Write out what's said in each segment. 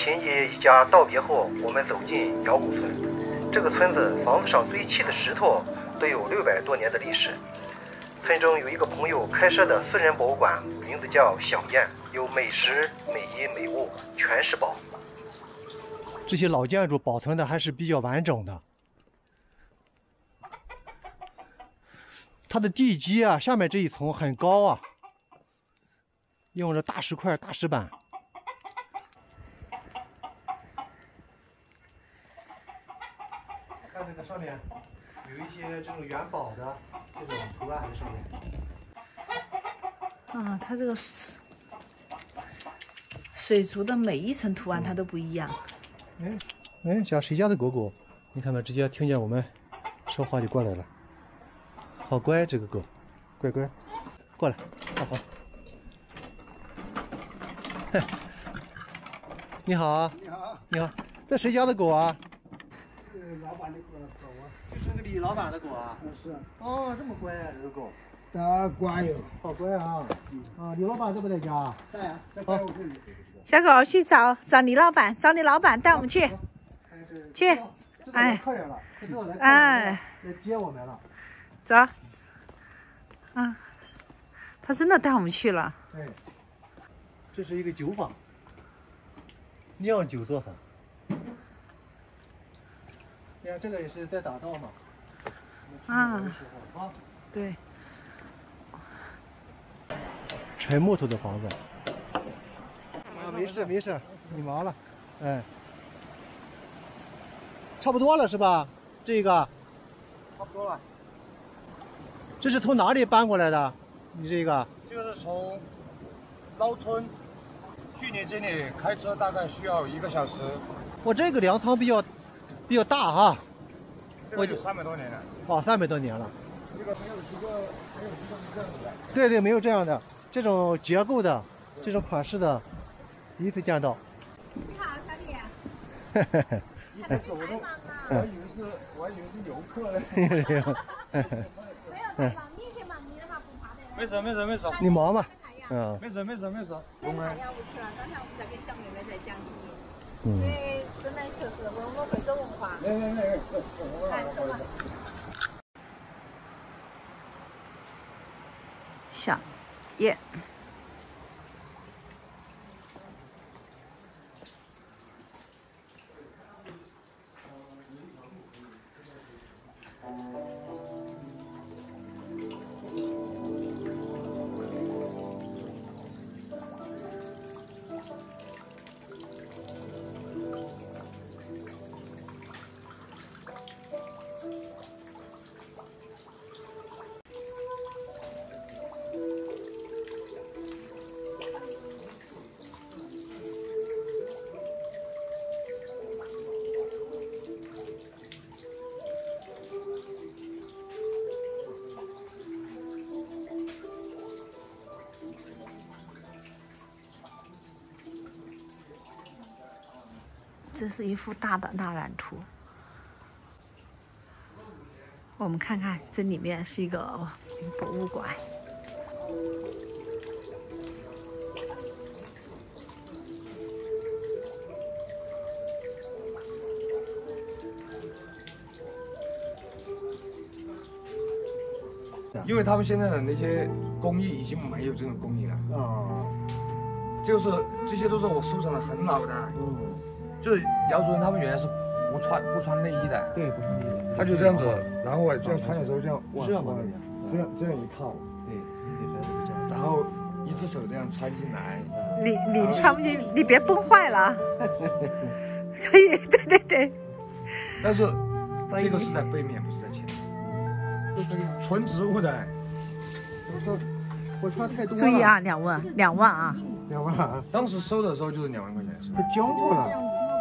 亲戚一家道别后，我们走进窑沟村。这个村子房子上堆砌的石头都有600多年的历史。村中有一个朋友开设的私人博物馆，名字叫享宴，有美食、美衣、美物，全是宝。这些老建筑保存的还是比较完整的。它的地基啊，下面这一层很高啊，用着大石块、大石板。看这个上面有一些这种元宝的这种图案在上面。 啊，它这个水族的每一层图案它都不一样。 家谁家的狗狗？你看没？直接听见我们说话就过来了，好乖，这个狗，乖乖，过来，好。你好。你好。你好，这谁家的狗啊？ 老板的狗啊， 就是那个李老板的狗啊。 是。 哦，这么乖啊，这个狗。 它乖哟， 好乖啊。李老板在不在家？ 在啊，在办公室里。 小狗去找李老板，找你老板带我们去。去。 哎。客人了，来接我们了。 走。他真的带我们去了。 对。这是一个酒坊，酿酒作坊。你看这个也是在打造嘛。 对。 纯木头的房子。没事，你忙了。差不多了是吧？这个。差不多了。这是从哪里搬过来的？你这个？ 这个是从捞村，去年这里开车大概需要1个小时。 我这个粮仓比较大哈。 我有300多年了。 300多年了。 这个没有一个是这样子的。 对，没有这样的，这种结构的，这种款式的，第一次见到。 你好，小李。 一开始我还以为是游客嘞。 没有太忙，你也可以忙你的嘛，不怕的。 没事。 你忙吧。 没事。 太了不起了，刚才我们在跟小妹妹在讲起。所以真的就是我们会走文化。来，走吧。 享宴。这是一幅大的大染图，我们看看，这里面是一个博物馆。 因为他们现在的那些工艺已经没有这种工艺了。就是这些都是我收藏的很老的。就是瑶族人他们原来是不穿内衣的。 对，不穿内衣。 他就这样子，然后我这样穿的时候这样往这样一套。 对，你得这样。 然后一只手这样穿进来。 你穿不进，你别崩坏了。可以，对。 但是这个是在背面，不是在前面。纯植物的。 我穿太多了。 注意啊，2万啊 ！2万啊！ 当时收的时候就是2万块钱。 它僵过了。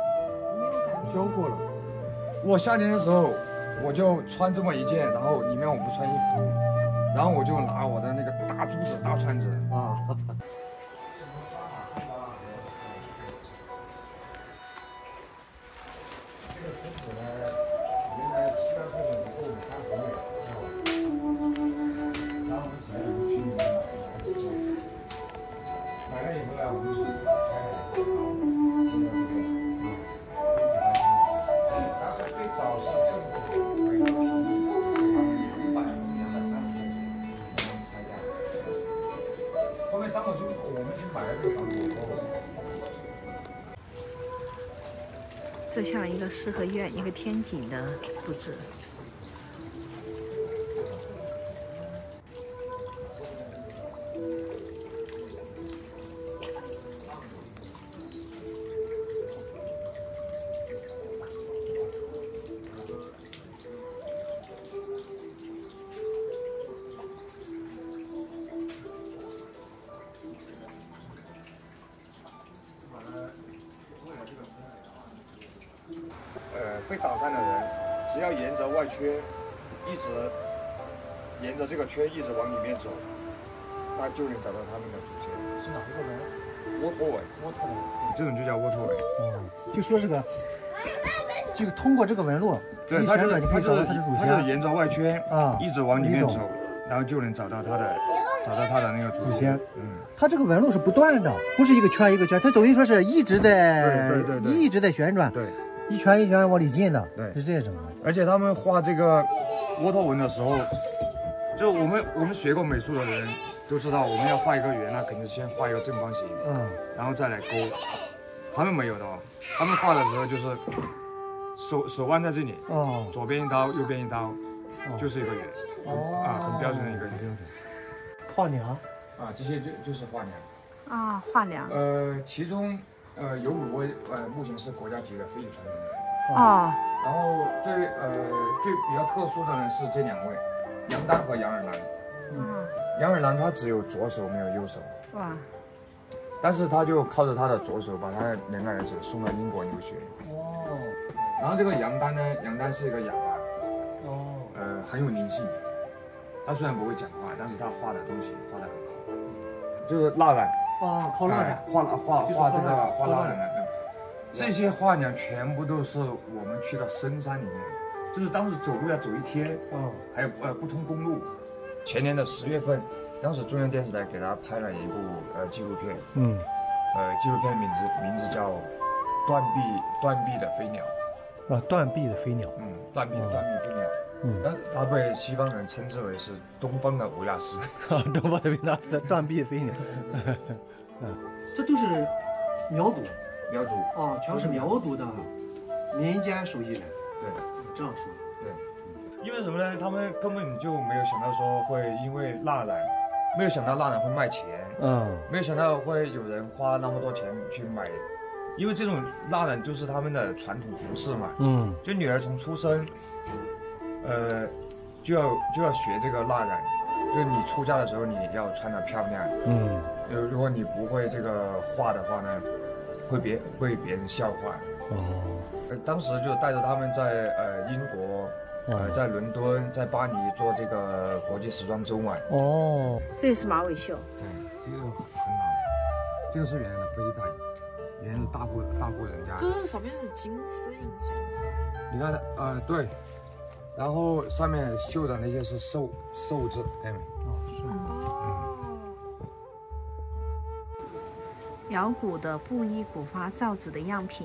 我夏天的时候，我就穿这么一件，然后里面我不穿衣服，然后我就拿我的那个大柱子、大串子啊。这个竹子呢，原来7、8块钱一个，3合面，然后我们现在就去买了以后呢，我们就拆了。 这像一个四合院，一个天井的布置。 被打伤的人，只要沿着外圈，一直沿着这个圈一直往里面走，那就能找到他们的祖先。 是哪一个纹？ 窝头纹， 窝头纹， 这种就叫窝头纹。 就说这个通过这个纹路， 对， 一旋转你可以找到它的祖先。 它是沿着外圈啊， 一直往里面走，然后就能找到它的那个祖先。 它这个纹路是不断的，不是一个圈一个圈，它等于说是一直在对一直在旋转。 对。 一圈一圈往里进的， 对， 是这种的。 而且他们画这个窝头纹的时候，就我们学过美术的人都知道，我们要画一个圆，那肯定是先画一个正方形，然后再来勾。他们没有的哦，他们画的时候就是手腕在这里，左边一刀，右边一刀，就是一个圆，很标准的一个圆。 画娘啊，这些就是画娘啊，画娘。 其中。有5位目前是国家级的非遗传承人。 哦。 然后最比较特殊的呢是这2位，杨丹和杨尔兰。杨尔兰他只有左手没有右手。哇。但是他就靠着他的左手把他2个儿子送到英国留学。哦。然后这个杨丹呢，杨丹是一个哑巴。哦。很有灵性。他虽然不会讲话，但是他画的东西画得很好。就是蜡染。 靠蜡染， 画蜡染的，这些画娘全部都是我们去到深山里面，就是当时走路要走1天，还有不通公路。前年的10月份，当时中央电视台给他拍了一部纪录片，纪录片名字叫《断臂的飞鸟》。 断臂的飞鸟。 断臂飞鸟。但他被西方人称之为是东方的维纳斯。 东方的维纳斯，断臂飞鸟。这都是苗族啊，全是苗族的民间手艺人。 对， 这样说。 对，因为什么呢？他们根本就没有想到说会因为蜡染，没有想到蜡染会卖钱。没有想到会有人花那么多钱去买，因为这种蜡染就是他们的传统服饰嘛。就女儿从出生，就要学这个蜡染。就是你出嫁的时候，你要穿得漂亮。如果你不会这个画的话呢，会被别人笑话。当时就带着他们在英国，在伦敦，在巴黎做这个国际时装周嘛。 这也是马尾绣。 对，这个很老，这个是原来的背带，原来是大户人家。 这上面是金丝印象。 你看，对。然后上面绣的那些是寿字，看到没？ 是。 窑古的布衣古发造纸的样品。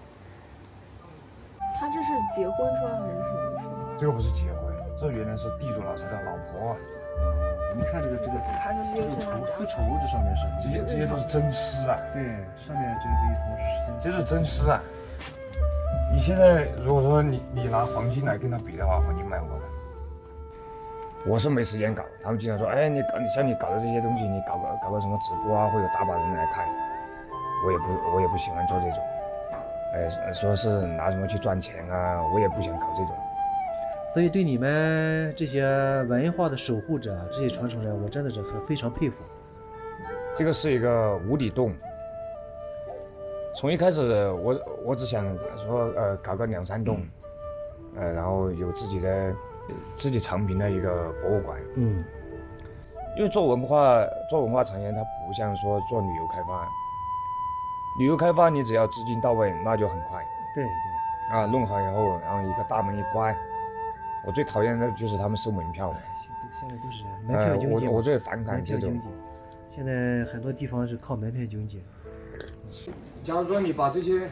他这是结婚穿还是什么穿？ 这个不是结婚，这原来是地主老师的老婆。 你看这个看着是丝绸，这上面是这些都是真丝啊。 对，这上面这一层这是真丝啊。你现在如果说你拿黄金来跟他比的话，黄金卖我的。我是没时间搞，他们经常说，哎，你像你搞的这些东西，你搞个什么直播啊，会有大把人来看。我也不喜欢做这种，说是拿什么去赚钱啊，我也不想搞这种。 所以对你们这些文化的守护者，这些传承人，我真的是非常佩服。 这个是一个无底洞。从一开始我只想说搞个2、3栋，然后有自己藏品的一个博物馆。因为做文化产业，它不像说做旅游开发。旅游开发你只要资金到位，那就很快。 对。 弄好以后，然后一个大门一关。我最讨厌的就是他们收门票。 现在都是门票经济。 我最反感这种。 现在很多地方是靠门票经济。 假如说你把这些，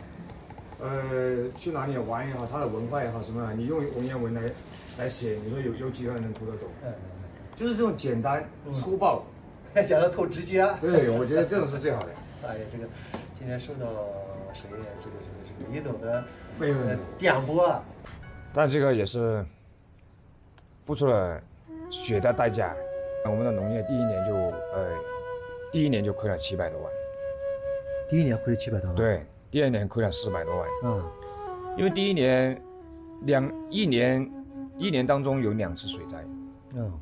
去哪里玩也好，它的文化也好什么，你用文言文来写，你说有几个人能读得懂？就是这种简单粗暴， 讲得透直接。 对，我觉得这种是最好的。 哎呀，这个今天受到谁这个李董的点拨啊， 但这个也是付出了血的代价。我们的农业第一年就亏了700多万。 第一年亏了700多万。对， 第2年亏了400多万。 嗯， 因为第一年一年当中有2次水灾。 嗯，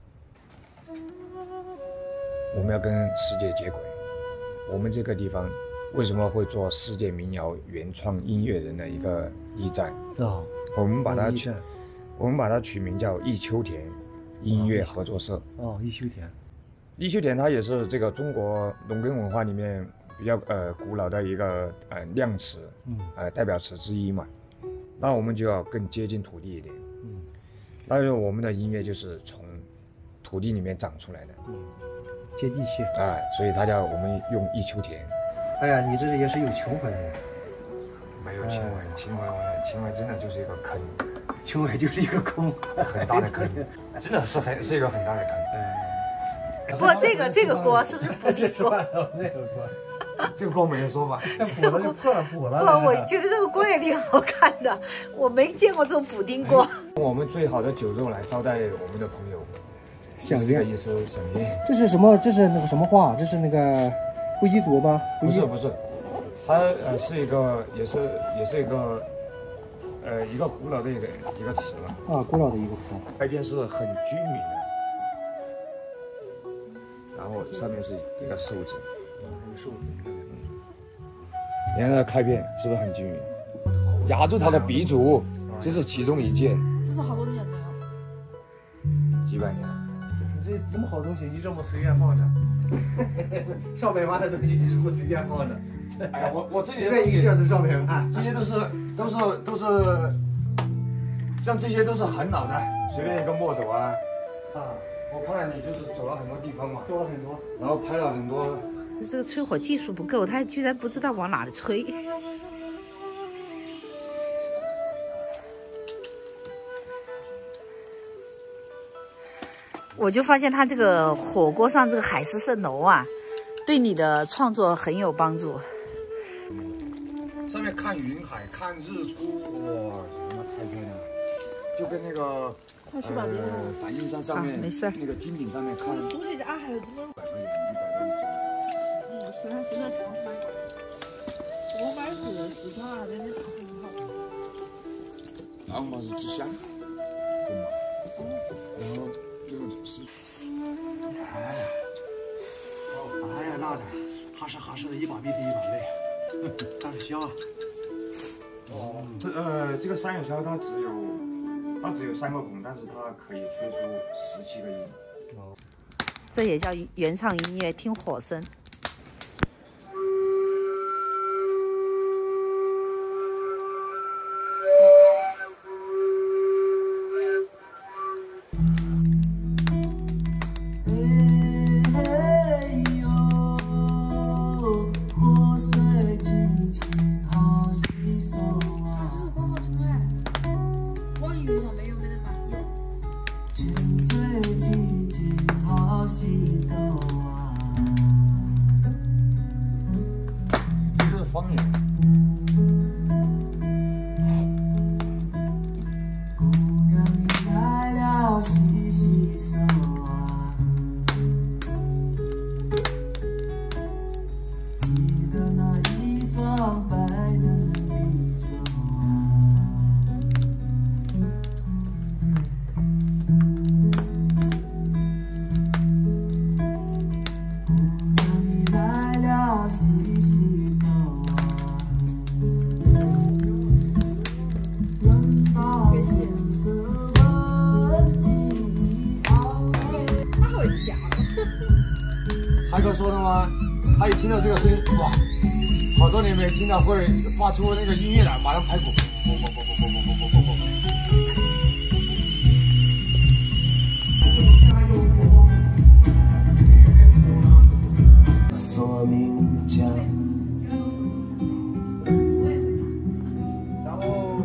我们要跟世界接轨。我们这个地方为什么会做世界民谣原创音乐人的一个驿站？我们把它取名叫忆秋田音乐合作社。 忆秋田。 忆秋田它也是这个中国农耕文化里面比较古老的一个量词，代表词之一嘛。那我们就要更接近土地一点。那就我们的音乐就是从土地里面长出来的。 接地气。 所以它叫我们用忆秋田。 哎呀，你这也是有情怀的。 没有情怀，情怀真的就是一个坑。 情怀就是一个坑， 很大的坑，真的是一个很大的坑。 不，这个锅是不是补丁锅？ 那个锅， 这个锅没人说吧？ 补了就破了，补了。 不，我觉得这个锅也挺好看的，我没见过这种补丁锅。 我们最好的酒肉来招待我们的朋友， 响应这个意思，响应。 这是什么？这是那个什么话？这是那个不一读吗？ 不是，它是一个，也是一个。一个古老的一个词了古老的一个词。 开篇是很均匀的，然后上面是一个寿字， 寿字。 你看这个开篇是不是很均匀？雅竹桃的鼻祖，这是其中一件。 这是好多年了呀， 几百年了。 你这么好东西，你这么随便放着，上百万的东西你这么随便放着。 哎呀，我这些一个劲儿都上百万， 这些都是，像这些都是很老的，随便一个墨斗啊。我看到你就是走了很多地方嘛， 走了很多， 然后拍了很多。 这个吹火技术不够，他居然不知道往哪里吹。我就发现他这个火锅上这个海市蜃楼啊，对你的创作很有帮助。 上面看云海，看日出，哇，他妈太漂亮了！就跟那个反应山上面， 没事， 那个金顶上面看。 东西啊，还有这么 100多米。 喜欢吃的长麦。我买是四川那边的很好。 然后嘛是之香，对吗？然后这个是， 哎呀，辣的，哈实的，一把比一把累。但是香啊！ 这个三元箫它只有3个孔，但是它可以吹出17个音。 这也叫原创音乐，听火声。 这是方言。 姑娘你来了，洗洗手啊，记得那一双白嫩的手啊。 韩哥说的吗？他一听到这个声音，哇，好多年没听到会发出那个音乐来，马上拍鼓， 索命江， 然后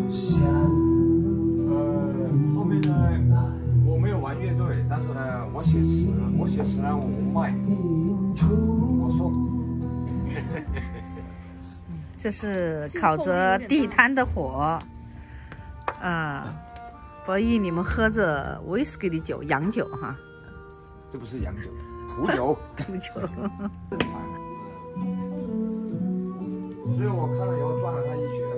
后面呢，我没有玩乐队，但是呢，我写词呢，我卖。我说， 这是烤着地摊的火，博弈你们喝着威士忌的酒，洋酒哈。 这不是洋酒，土酒。 土酒。 所以我看了以后转了他一圈。